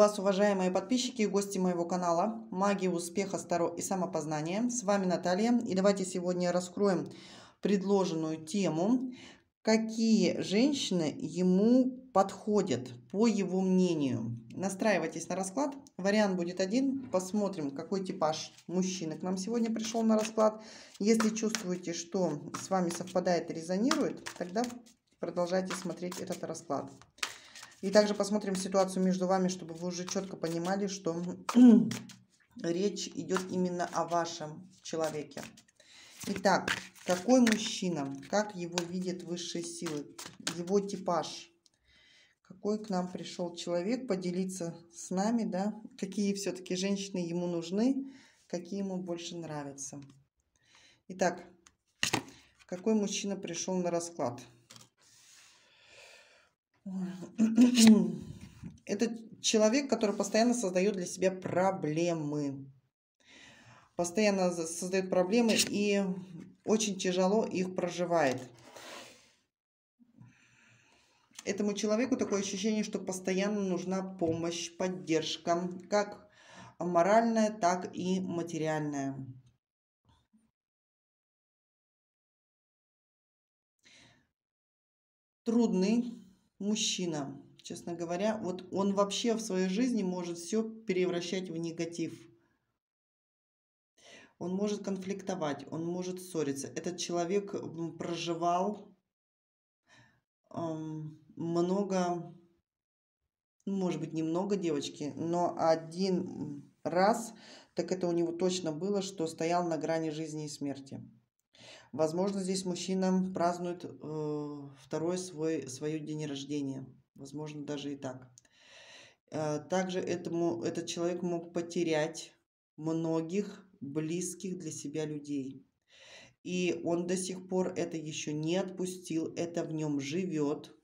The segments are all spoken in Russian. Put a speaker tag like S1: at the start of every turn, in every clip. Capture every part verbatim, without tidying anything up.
S1: вас, уважаемые подписчики и гости моего канала «Магия успеха, Таро и самопознания». С вами Наталья. И давайте сегодня раскроем предложенную тему. Какие женщины ему подходят, по его мнению? Настраивайтесь на расклад. Вариант будет один. Посмотрим, какой типаж мужчины к нам сегодня пришел на расклад. Если чувствуете, что с вами совпадает и резонирует, тогда продолжайте смотреть этот расклад. И также посмотрим ситуацию между вами, чтобы вы уже четко понимали, что речь идет именно о вашем человеке. Итак, какой мужчина, как его видят высшие силы, его типаж, какой к нам пришел человек, поделиться с нами, да, какие все-таки женщины ему нужны, какие ему больше нравятся. Итак, какой мужчина пришел на расклад? Это человек, который постоянно создает для себя проблемы. Постоянно создает проблемы и очень тяжело их проживает. Этому человеку такое ощущение, что постоянно нужна помощь, поддержка, как моральная, так и материальная. Трудный мужчина. Честно говоря, вот он вообще в своей жизни может все превращать в негатив. Он может конфликтовать, он может ссориться. Этот человек проживал эм, много, может быть, немного, девочки, но один раз, так это у него точно было, что стоял на грани жизни и смерти. Возможно, здесь мужчина празднует э, второй свой, свой день рождения. Возможно, даже и так. Также этому, этот человек мог потерять многих близких для себя людей. И он до сих пор это еще не отпустил, это в нем живет.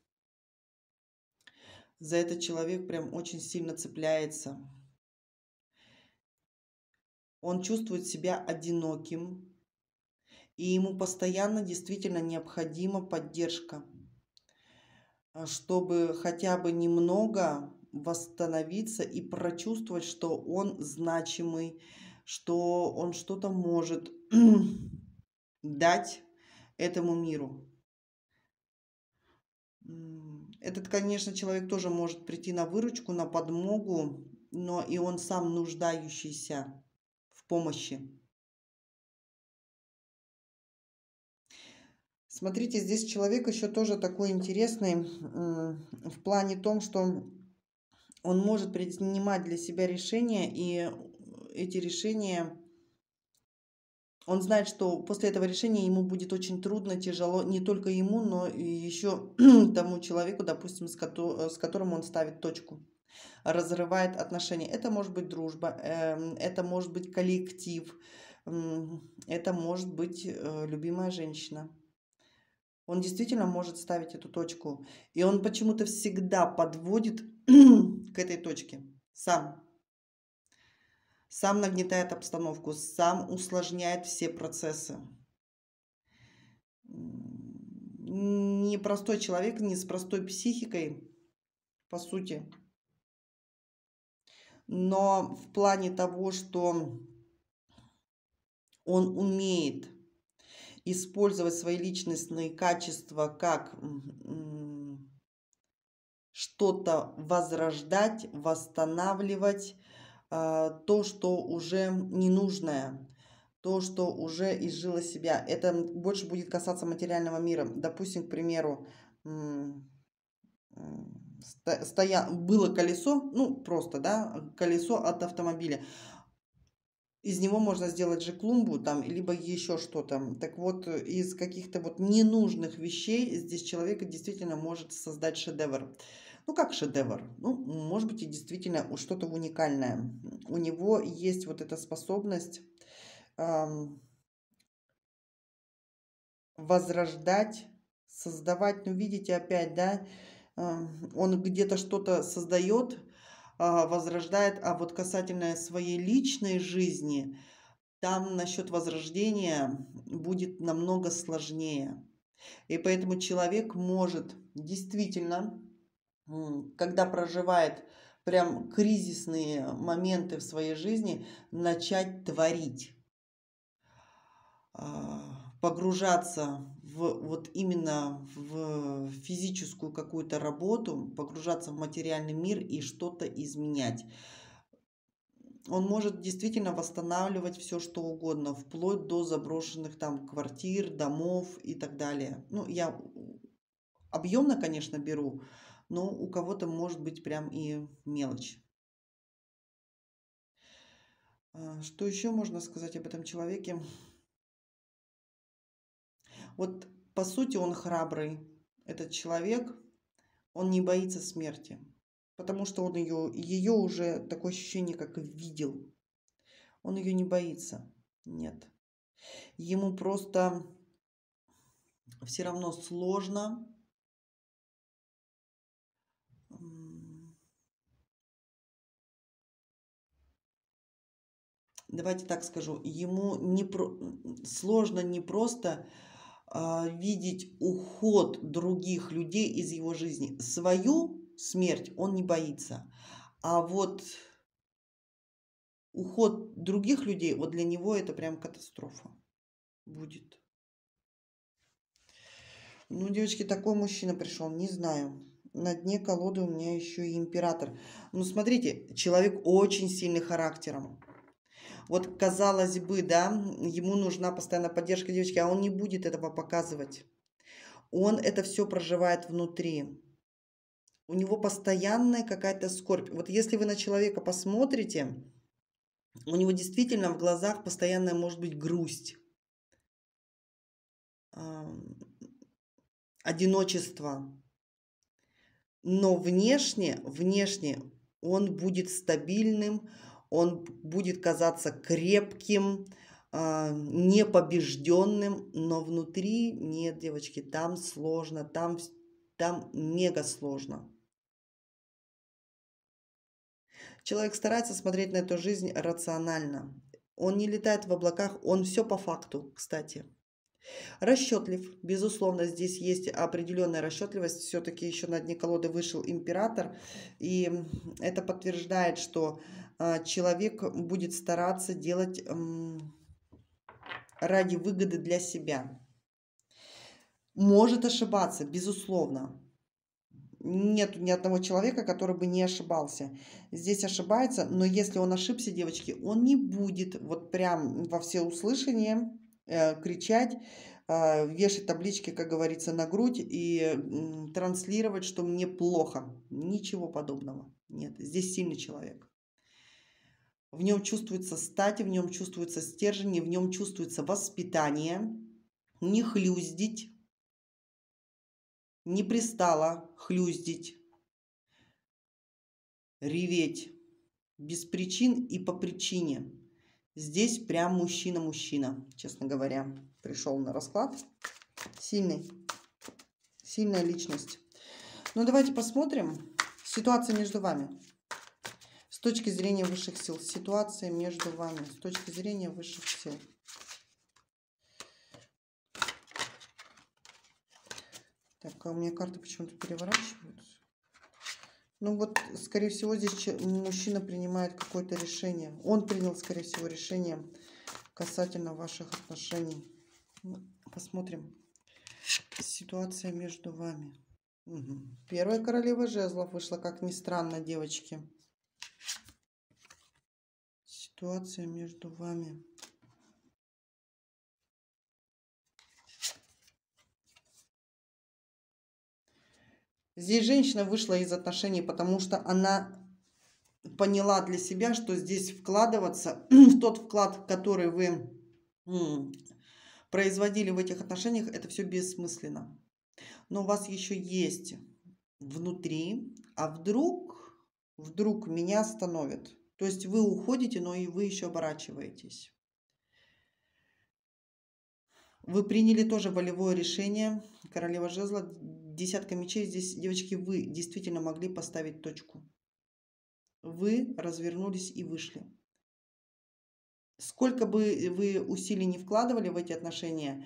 S1: За этот человек прям очень сильно цепляется. Он чувствует себя одиноким. И ему постоянно действительно необходима поддержка, чтобы хотя бы немного восстановиться и прочувствовать, что он значимый, что он что-то может дать этому миру. Этот, конечно, человек тоже может прийти на выручку, на подмогу, но и он сам нуждающийся в помощи. Смотрите, здесь человек еще тоже такой интересный в плане том, что он может принимать для себя решения, и эти решения, он знает, что после этого решения ему будет очень трудно, тяжело, не только ему, но и еще тому человеку, допустим, с которым он ставит точку, разрывает отношения. Это может быть дружба, это может быть коллектив, это может быть любимая женщина. Он действительно может ставить эту точку. И он почему-то всегда подводит к этой точке. Сам. Сам нагнетает обстановку. Сам усложняет все процессы. Непростой человек, не с простой психикой, по сути. Но в плане того, что он умеет использовать свои личностные качества как что-то возрождать, восстанавливать, то, что уже ненужное, то, что уже изжило себя. Это больше будет касаться материального мира. Допустим, к примеру, стоя... было колесо, ну просто, да, колесо от автомобиля. Из него можно сделать же клумбу, там, либо еще что-то. Так вот, из каких-то вот ненужных вещей здесь человек действительно может создать шедевр. Ну, как шедевр? Ну, может быть, и действительно что-то уникальное. У него есть вот эта способность эм, возрождать, создавать. Ну, видите, опять, да, эм, он где-то что-то создает, возрождает, а вот касательно своей личной жизни, там насчет возрождения будет намного сложнее. И поэтому человек может действительно, когда проживает прям кризисные моменты в своей жизни начать творить, погружаться в вот именно в физическую какую-то работу, погружаться в материальный мир и что-то изменять. Он может действительно восстанавливать все, что угодно, вплоть до заброшенных там квартир, домов и так далее. Ну, я объемно, конечно, беру, но у кого-то может быть прям и мелочь. Что еще можно сказать об этом человеке? Вот по сути он храбрый, этот человек, он не боится смерти, потому что он ее, ее уже такое ощущение, как видел. Он ее не боится, нет. Ему просто все равно сложно. Давайте так скажу, ему не про... сложно не просто а, видеть уход других людей из его жизни. Свою смерть он не боится, а вот уход других людей, вот для него это прям катастрофа будет. Ну, девочки, такой мужчина пришел, не знаю. На дне колоды у меня еще и император. Ну, смотрите, человек очень сильный характером. Вот, казалось бы, да, ему нужна постоянная поддержка девочки, а он не будет этого показывать. Он это все проживает внутри. У него постоянная какая-то скорбь. Вот если вы на человека посмотрите, у него действительно в глазах постоянная может быть грусть, одиночество. Но внешне, внешне он будет стабильным, он будет казаться крепким, непобежденным, но внутри нет, девочки, там сложно, там, там мега сложно. Человек старается смотреть на эту жизнь рационально. Он не летает в облаках, он все по факту, кстати. Расчетлив, безусловно, здесь есть определенная расчетливость. Все-таки еще на дне колоды вышел император. И это подтверждает, что человек будет стараться делать ради выгоды для себя. Может ошибаться, безусловно. Нет ни одного человека, который бы не ошибался. Здесь ошибается, но если он ошибся, девочки, он не будет вот прям во всеуслышание э, кричать, э, вешать таблички, как говорится, на грудь и э, транслировать, что мне плохо. Ничего подобного. Нет, здесь сильный человек. В нем чувствуется стать, в нем чувствуется стержень, в нем чувствуется воспитание, не хлюздить. Не пристало хлюздить, реветь без причин и по причине. Здесь прям мужчина-мужчина, честно говоря, пришел на расклад. Сильный, сильная личность. Ну, давайте посмотрим ситуацию между вами. С точки зрения высших сил. Ситуация между вами. С точки зрения высших сил. Так, а у меня карты почему-то переворачиваются. Ну вот, скорее всего, здесь мужчина принимает какое-то решение. Он принял, скорее всего, решение касательно ваших отношений. Посмотрим. Ситуация между вами. Угу. Первая королева жезлов вышла, как ни странно, девочки. Ситуация между вами. Здесь женщина вышла из отношений, потому что она поняла для себя, что здесь вкладываться в тот вклад, который вы производили в этих отношениях, это все бессмысленно. Но у вас еще есть внутри, а вдруг, вдруг меня остановят. То есть вы уходите, но и вы еще оборачиваетесь. Вы приняли тоже волевое решение. Королева жезла, десятка мечей. Здесь, девочки, вы действительно могли поставить точку. Вы развернулись и вышли. Сколько бы вы усилий не вкладывали в эти отношения,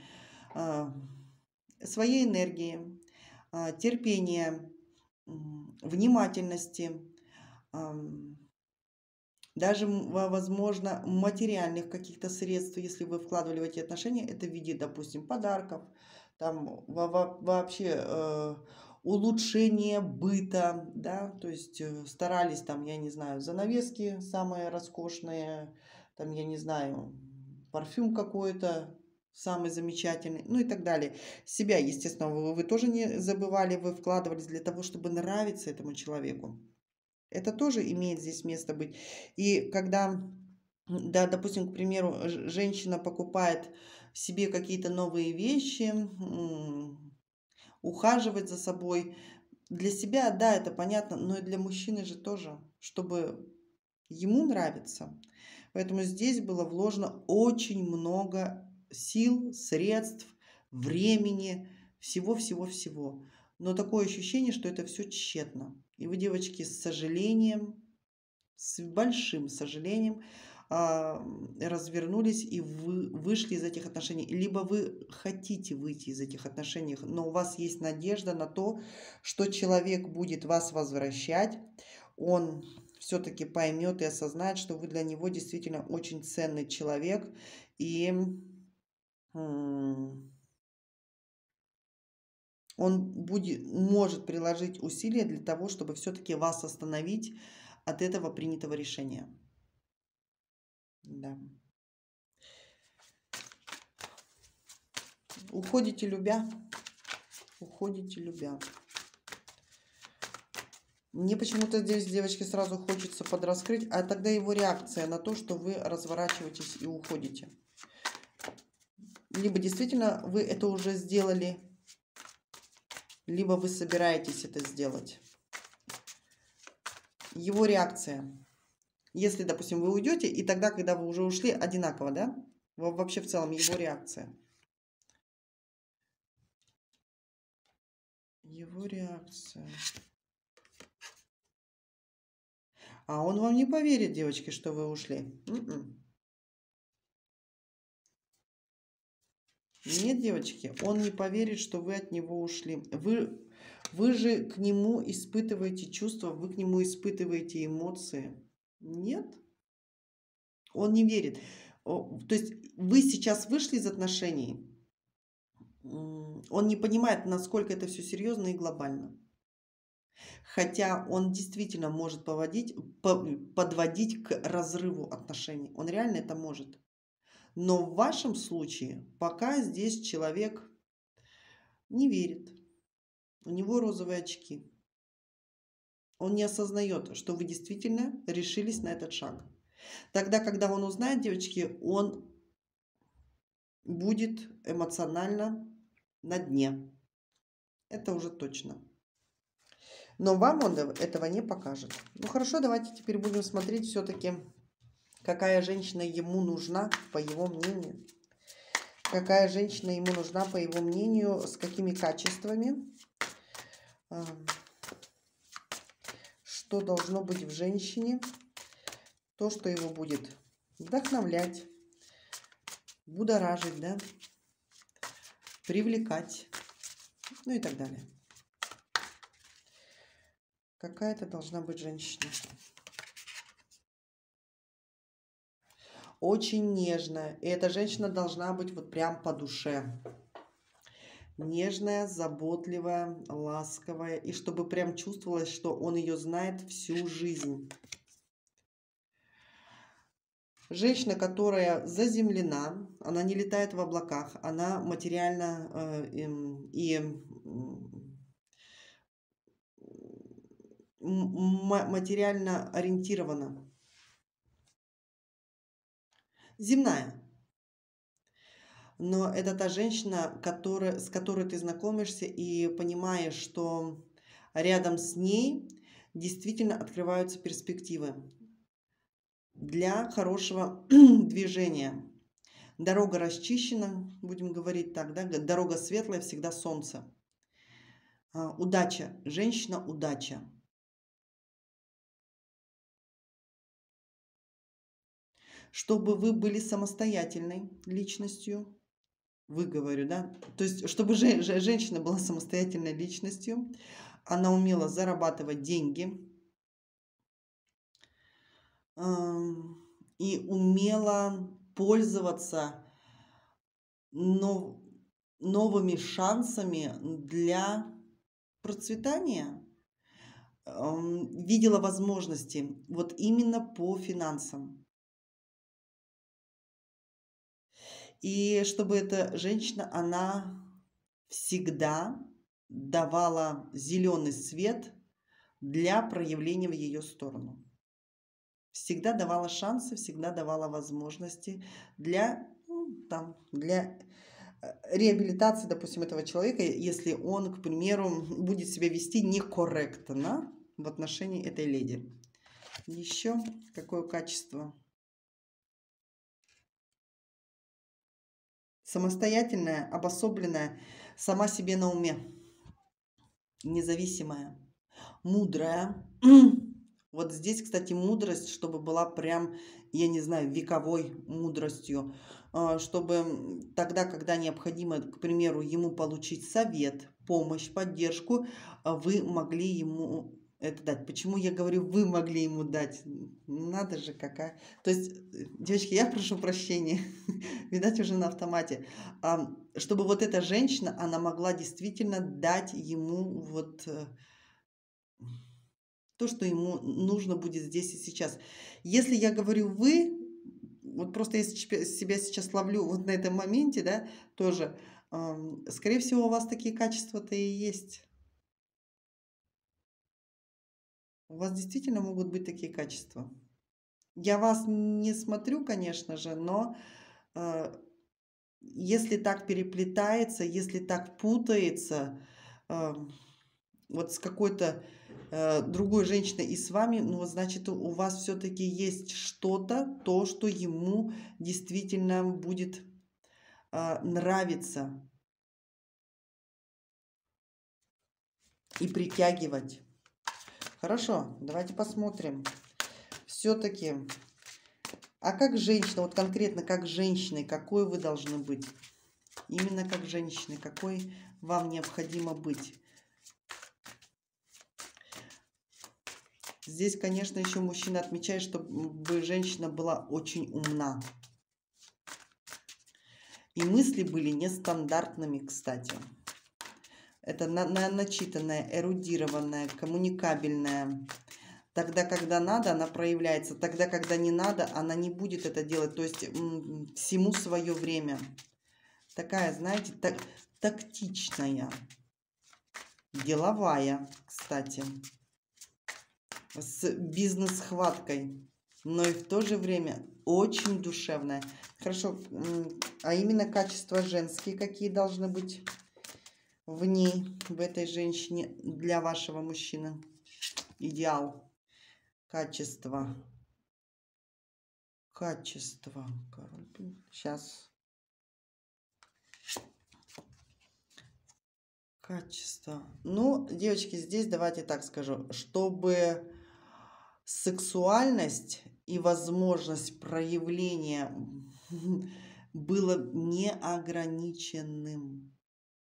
S1: своей энергии, терпения, внимательности, ам, даже, м, во- возможно, материальных каких-то средств, если вы вкладывали в эти отношения, это в виде, допустим, подарков, там во- во- вообще э, улучшение быта, да, то есть э, старались там, я не знаю, занавески самые роскошные, там, я не знаю, парфюм какой-то самый замечательный, ну и так далее. Себя, естественно, вы, вы тоже не забывали, вы вкладывались для того, чтобы нравиться этому человеку. Это тоже имеет здесь место быть. И когда, м, да, допустим, к примеру, ж- женщина покупает себе какие-то новые вещи, м, ухаживать за собой, для себя, да, это понятно, но и для мужчины же тоже, чтобы ему нравится. Поэтому здесь было вложено очень много сил, средств, времени, всего-всего-всего. Но такое ощущение, что это все тщетно. И вы, девочки, с сожалением, с большим сожалением а, развернулись и вы вышли из этих отношений. Либо вы хотите выйти из этих отношений, но у вас есть надежда на то, что человек будет вас возвращать, он все-таки поймет и осознает, что вы для него действительно очень ценный человек, и м, он будет, может приложить усилия для того, чтобы все-таки вас остановить от этого принятого решения. Да. Уходите любя, уходите любя. Мне почему-то здесь, девочки, сразу хочется подраскрыть, а тогда его реакция на то, что вы разворачиваетесь и уходите. Либо действительно вы это уже сделали, либо вы собираетесь это сделать. Его реакция. Если, допустим, вы уйдете, и тогда, когда вы уже ушли, одинаково, да? Во- Вообще в целом его реакция. Его реакция. А он вам не поверит, девочки, что вы ушли. М-м. Нет, девочки, он не поверит, что вы от него ушли. Вы, вы же к нему испытываете чувства, вы к нему испытываете эмоции. Нет, он не верит. О, то есть вы сейчас вышли из отношений, м, он не понимает, насколько это все серьезно и глобально. Хотя он действительно может поводить, по- подводить к разрыву отношений. Он реально это может. Но в вашем случае пока здесь человек не верит. У него розовые очки. Он не осознает, что вы действительно решились на этот шаг. Тогда, когда он узнает, девочки, он будет эмоционально на дне. Это уже точно. Но вам он этого не покажет. Ну хорошо, давайте теперь будем смотреть все-таки, какая женщина ему нужна, по его мнению. Какая женщина ему нужна, по его мнению, с какими качествами. Что должно быть в женщине. То, что его будет вдохновлять, будоражить, да, привлекать, ну и так далее. Какая это должна быть женщина? Очень нежная. И эта женщина должна быть вот прям по душе. Нежная, заботливая, ласковая. И чтобы прям чувствовалось, что он ее знает всю жизнь. Женщина, которая заземлена, она не летает в облаках, она материально э, эм, и м, м- материально ориентирована. Земная. Но это та женщина, которая, с которой ты знакомишься и понимаешь, что рядом с ней действительно открываются перспективы для хорошего движения. Дорога расчищена, будем говорить так, да? Дорога светлая, всегда солнце. А, удача. Женщина – удача. Чтобы вы были самостоятельной личностью, вы, говорю, да, то есть чтобы же, же- женщина была самостоятельной личностью, она умела зарабатывать деньги, ам, и умела пользоваться нов- новыми шансами для процветания, ам, видела возможности вот именно по финансам. И чтобы эта женщина, она всегда давала зеленый свет для проявления в ее сторону. Всегда давала шансы, всегда давала возможности для, ну, там, для э, реабилитации, допустим, этого человека, если он, к примеру, будет себя вести некорректно в отношении этой леди. Еще какое качество? Самостоятельная, обособленная, сама себе на уме, независимая, мудрая. Вот здесь, кстати, мудрость, чтобы была прям, я не знаю, вековой мудростью, а, чтобы тогда, когда необходимо, к примеру, ему получить совет, помощь, поддержку, а, вы могли ему это дать. Почему я говорю, вы могли ему дать? Надо же какая. То есть, э, девочки, я прошу прощения, видать, уже на автомате. А, Чтобы вот эта женщина, она могла действительно дать ему вот э, то, что ему нужно будет здесь и сейчас. Если я говорю «вы», вот просто я сечпе- себя сейчас ловлю вот на этом моменте, да, тоже, ам, скорее всего, у вас такие качества-то и есть. У вас действительно могут быть такие качества. Я вас не смотрю, конечно же, но э, если так переплетается, если так путается, э, вот с какой-то э, другой женщиной и с вами, ну, вот значит, у у вас все-таки есть что-то, то, что ему действительно будет а, нравиться и притягивать. Хорошо, давайте посмотрим. Все-таки, а как женщина, вот конкретно как женщины, какой вы должны быть? Именно как женщины, какой вам необходимо быть? Здесь, конечно, еще мужчина отмечает, чтобы женщина была очень умна. И мысли были нестандартными, кстати. Это на, на, начитанная, эрудированная, коммуникабельная. Тогда, когда надо, она проявляется. Тогда, когда не надо, она не будет это делать. То есть м, всему свое время. Такая, знаете, так, тактичная, деловая, кстати, с бизнес-хваткой, но и в то же время очень душевная. Хорошо, а именно качества женские какие должны быть в ней, в этой женщине для вашего мужчины? Идеал, качество, качество. Сейчас. Качество. Ну, девочки, здесь давайте так скажу, чтобы сексуальность и возможность проявления было неограниченным.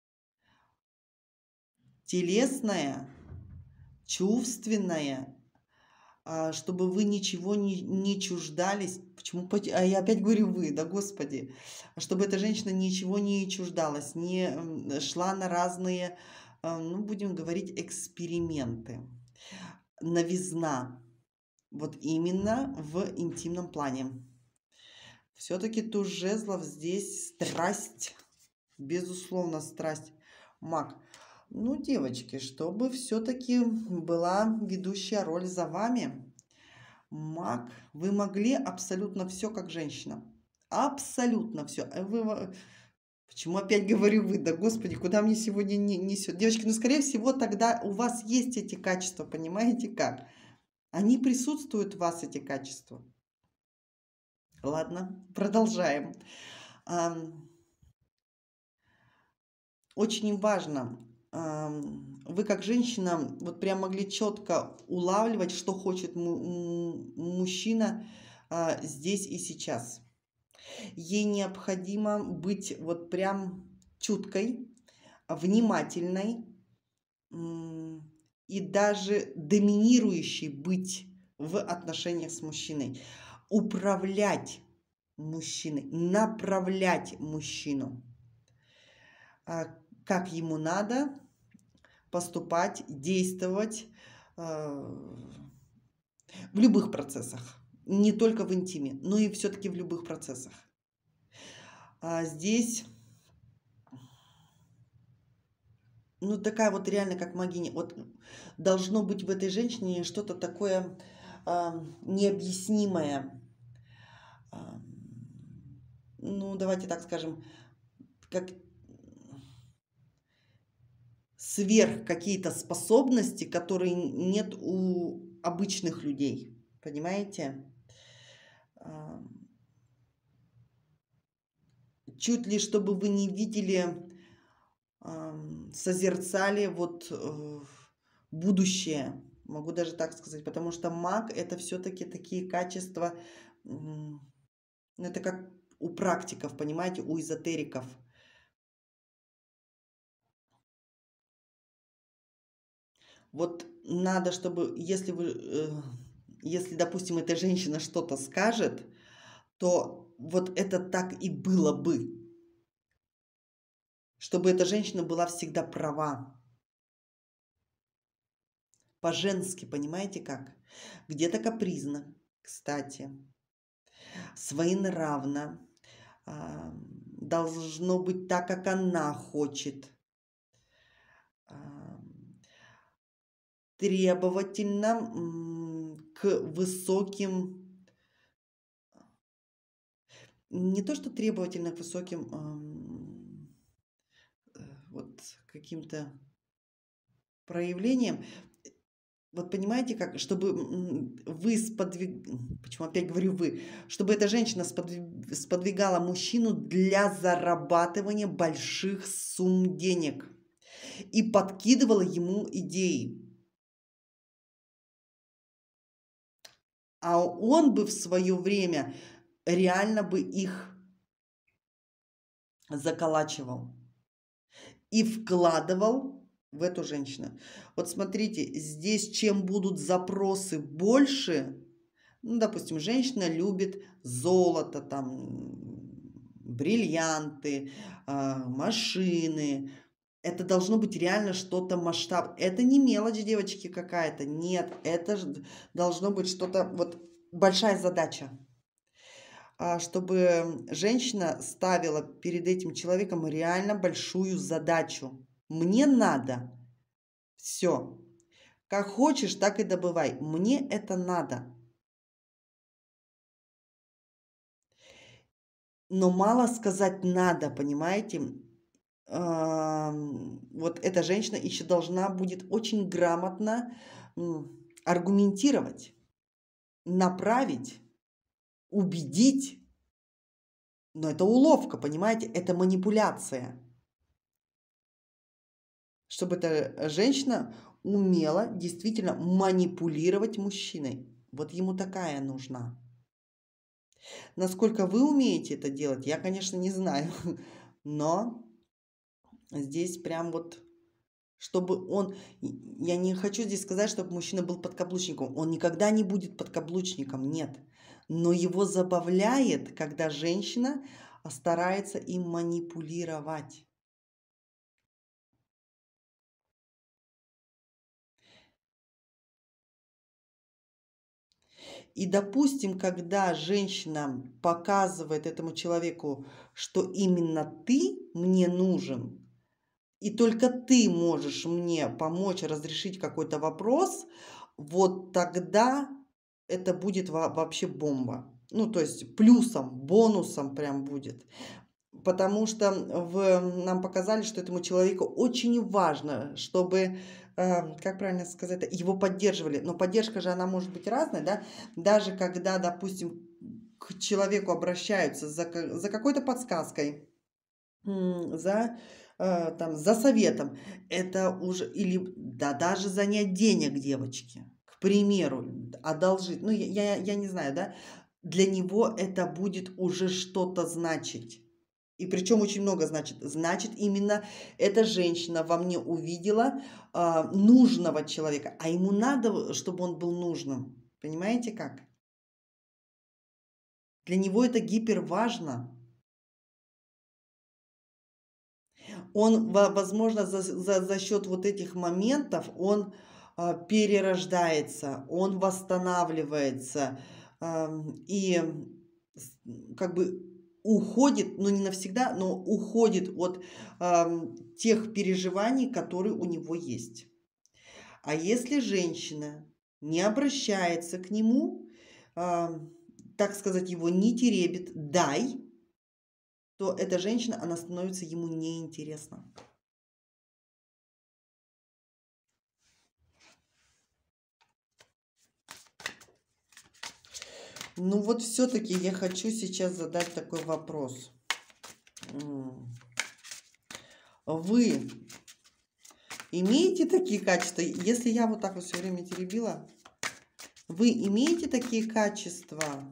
S1: Телесное, чувственное, а, чтобы вы ничего не, не чуждались. Почему? поте- А я опять говорю вы, да господи. Чтобы эта женщина ничего не чуждалась, не м, шла на разные, а, ну, будем говорить, эксперименты. Новизна. Вот именно в интимном плане. Все-таки туз жезлов здесь страсть. Безусловно, страсть. Маг. Ну, девочки, чтобы все-таки была ведущая роль за вами. Маг. Вы могли абсолютно все как женщина. Абсолютно все. Вы, во- почему опять говорю вы? Да господи, куда мне сегодня не несет? Девочки, ну, скорее всего, тогда у вас есть эти качества, понимаете как? Они присутствуют в вас, эти качества. Ладно, продолжаем. Ам, Очень важно, ам, вы как женщина вот прям могли четко улавливать, что хочет му- м, мужчина а, здесь и сейчас. Ей необходимо быть вот прям чуткой, внимательной м, и даже доминирующей быть в отношениях с мужчиной. Управлять мужчиной, направлять мужчину, а, как ему надо поступать, действовать э, в любых процессах. Не только в интиме, но и все-таки в любых процессах. А здесь, ну, такая вот реально как магиня. Вот должно быть в этой женщине что-то такое а, необъяснимое. А, ну, давайте так скажем, как сверх какие-то способности, которые нет у обычных людей. Понимаете? А, чуть ли чтобы вы не видели, а, созерцали вот э, будущее. Могу даже так сказать, потому что маг это все-таки такие качества, м, ну, это как у практиков, понимаете, у эзотериков. Вот надо, чтобы, если вы, э, если, допустим, эта женщина что-то скажет, то вот это так и было бы. Чтобы эта женщина была всегда права. По-женски, понимаете как? Где-то капризно, кстати, своенравно, а, должно быть так, как она хочет, а, требовательно м, к высоким, не то что требовательно к высоким, ам, э, вот каким-то проявлениям. Вот понимаете, как, чтобы м, вы сподвиг... Почему опять говорю вы? Чтобы эта женщина сподвиг- сподвигала мужчину для зарабатывания больших сумм денег и подкидывала ему идеи. А он бы в свое время реально бы их заколачивал и вкладывал в эту женщину. Вот смотрите, здесь чем будут запросы больше, ну, допустим, женщина любит золото, там, бриллианты, а, машины. Это должно быть реально что-то масштаб. Это не мелочь, девочки, какая-то. Нет, это ж должно быть что-то, вот большая задача. А, чтобы женщина ставила перед этим человеком реально большую задачу. Мне надо все. Как хочешь, так и добывай. Мне это надо. Но мало сказать надо, понимаете? Ам, Вот эта женщина еще должна будет очень грамотно м, аргументировать, направить, убедить. Но это уловка, понимаете? Это манипуляция. Чтобы эта женщина умела действительно манипулировать мужчиной. Вот ему такая нужна. Насколько вы умеете это делать, я, конечно, не знаю. Но здесь прям вот, чтобы он... Я не хочу здесь сказать, чтобы мужчина был подкаблучником. Он никогда не будет подкаблучником, нет. Но его забавляет, когда женщина старается им манипулировать. И, допустим, когда женщина показывает этому человеку, что именно ты мне нужен, и только ты можешь мне помочь разрешить какой-то вопрос, вот тогда это будет во- вообще бомба. Ну, то есть плюсом, бонусом прям будет. Потому что в, нам показали, что этому человеку очень важно, чтобы, э, как правильно сказать, его поддерживали. Но поддержка же, она может быть разной, да? Даже когда, допустим, к человеку обращаются за, ка- за какой-то подсказкой, м, за, э, там, за советом, это уже, или, да, даже занять денег девочки, к примеру, одолжить, ну, я, я, я не знаю, да? Для него это будет уже что-то значить. И причем очень много значит. Значит, именно эта женщина во мне увидела а, нужного человека, а ему надо, чтобы он был нужным. Понимаете как? Для него это гиперважно. Он, возможно, за, за, за счет вот этих моментов он а, перерождается, он восстанавливается а, и как бы уходит, ну не навсегда, но уходит от а, тех переживаний, которые у него есть. А если женщина не обращается к нему, а, так сказать, его не теребит, дай, то эта женщина, она становится ему неинтересна. Ну вот все-таки я хочу сейчас задать такой вопрос. Вы имеете такие качества? Если я вот так вот все время теребила, вы имеете такие качества?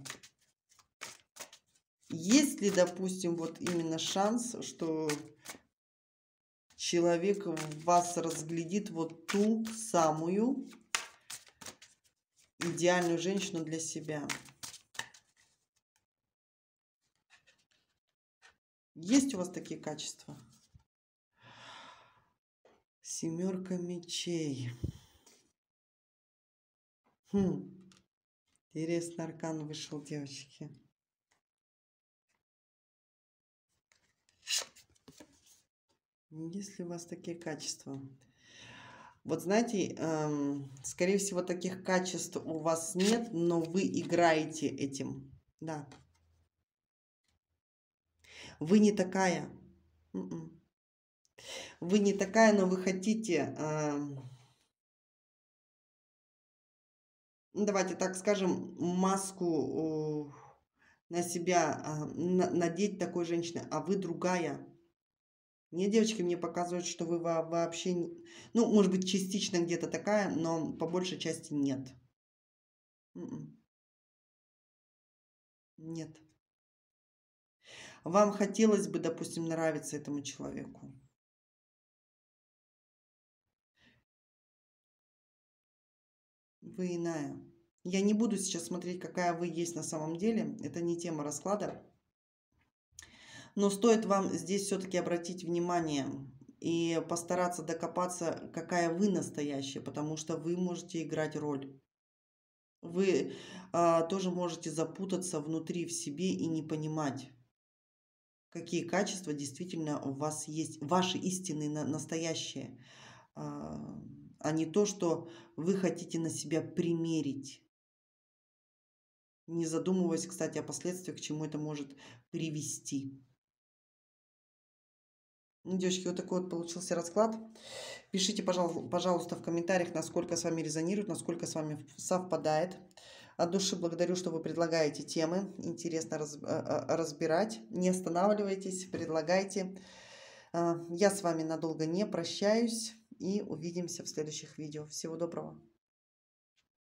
S1: Есть ли, допустим, вот именно шанс, что человек в вас разглядит вот ту самую идеальную женщину для себя? Есть у вас такие качества? Семерка мечей. Хм. Интересный аркан вышел, девочки. Есть ли у вас такие качества? Вот знаете, эм, скорее всего, таких качеств у вас нет, но вы играете этим. Да. Вы не такая. Вы не такая, но вы хотите... Эм, давайте так скажем, маску на себя э, надеть такой женщины, а вы другая. Нет, девочки, мне показывают, что вы вообще... Ну, может быть, частично где-то такая, но по большей части нет. Нет. Вам хотелось бы, допустим, нравиться этому человеку. Вы иная. Я не буду сейчас смотреть, какая вы есть на самом деле. Это не тема расклада. Но стоит вам здесь все-таки обратить внимание и постараться докопаться, какая вы настоящая, потому что вы можете играть роль. Вы а, тоже можете запутаться внутри в себе и не понимать, какие качества действительно у вас есть, ваши истинные, настоящие, а, а не то, что вы хотите на себя примерить. Не задумываясь, кстати, о последствиях, к чему это может привести. Ну, девочки, вот такой вот получился расклад. Пишите, пожалуйста, в комментариях, насколько с вами резонирует, насколько с вами совпадает. От души благодарю, что вы предлагаете темы. Интересно раз, разбирать. Не останавливайтесь, предлагайте. Я с вами надолго не прощаюсь. И увидимся в следующих видео. Всего доброго.